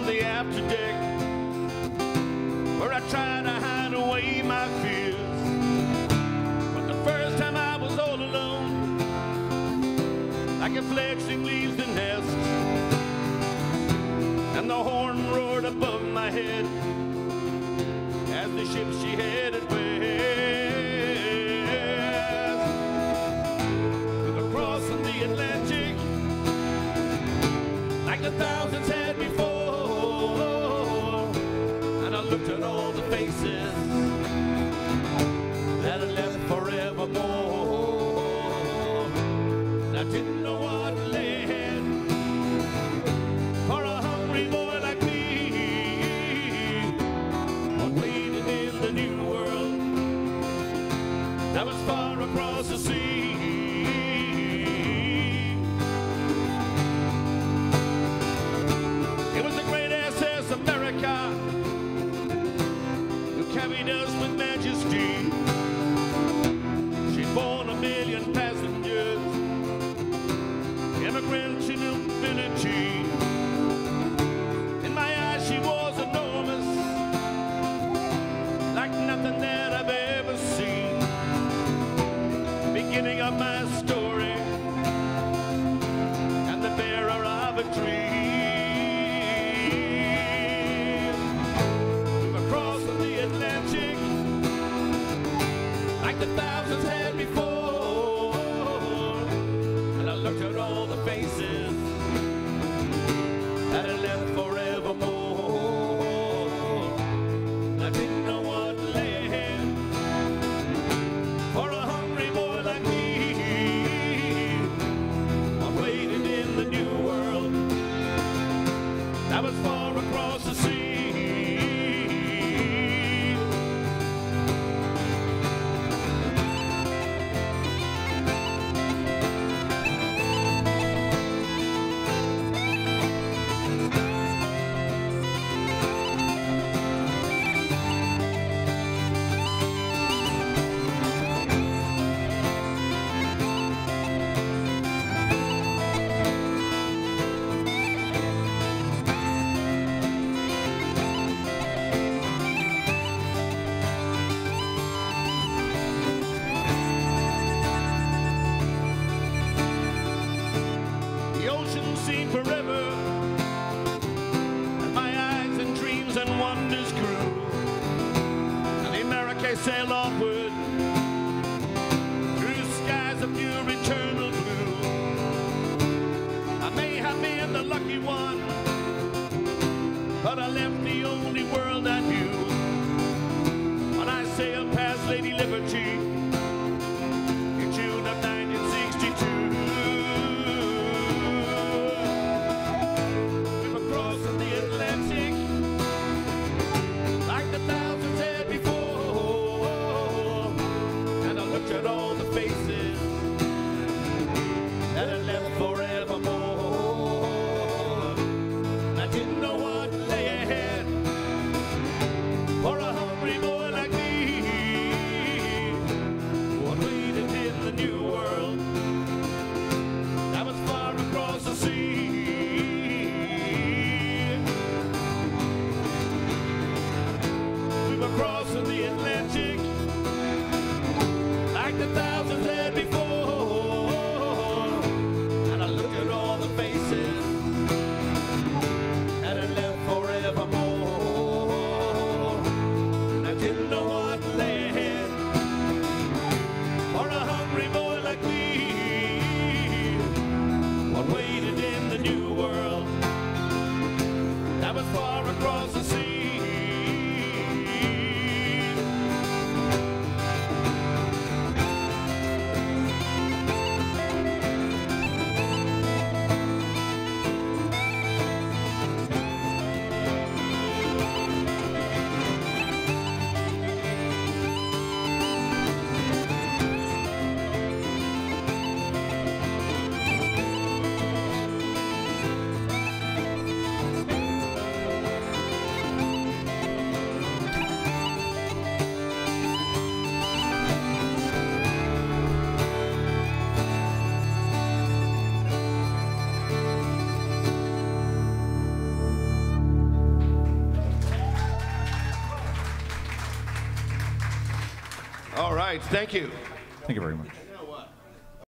the after deck, where I tried to hide away my fears. But the first time I was all alone, like a fledgling leaves the nest, and the horn roared above my head as the ship she headed west. We were crossing the Atlantic like the thousands had before, and I looked at all the faces that had left forevermore. And I didn't know what lay ahead for a hungry boy like me, or waiting in the new world that was far across the sea. It was the great SS America who carried us with majesty. She'd borne 1 million passengers, immigrants in infinity. In my eyes she was enormous, like nothing that I've ever seen. Beginning of my story and the bearer of a dream. We were crossing the Atlantic like the thousands had before, and I looked at all the faces that had left forevermore. And I didn't know what lay ahead for a hungry boy like me, or waiting in the new world that was far across the sea. The ocean seemed forever, and my eyes and dreams and wonders grew, and the America sailed onward through skies of pure eternal blue. I may have been the lucky one, but I left the only world I knew when I sailed past Lady Liberty in June of 1962. We were crossing the Atlantic like the thousands had before, and I looked at all the faces that had left forevermore. I didn't know what lay ahead for a hungry boy like me, who had waited in the new world that was far across the sea. We were crossing the Atlantic like the thousands had before, and I looked at all the faces that had left forevermore. And I didn't know what lay ahead for a hungry boy like me, what waited in the new world that was far across the sea. All right, thank you. Thank you very much.